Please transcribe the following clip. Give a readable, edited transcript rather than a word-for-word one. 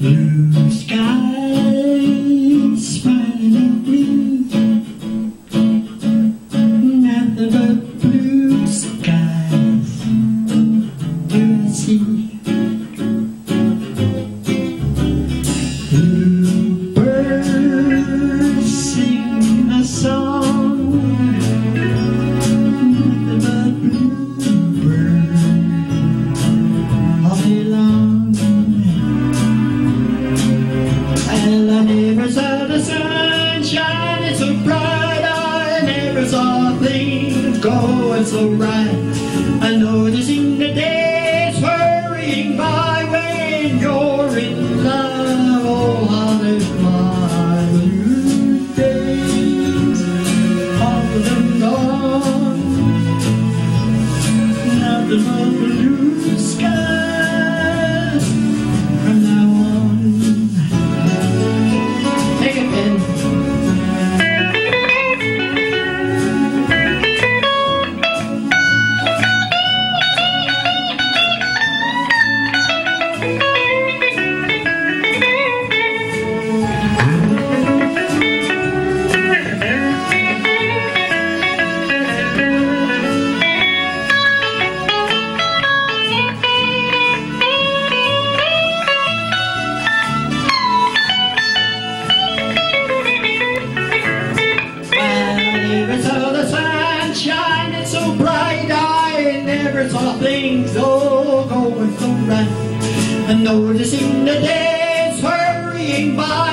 Blue skies smiling at me, nothing but blue skies do I see. Blue birds sing a song, nothing but blue birds all day long. And I never saw the sun shining so bright, I never saw things going so right. I noticing the days hurrying by when you're in love. Oh, how they fly, blue days, all of them gone, nothing but blue skies from now on. Take it, Ben. Shining so bright, I never saw things all going so right. And noticing the days hurrying by,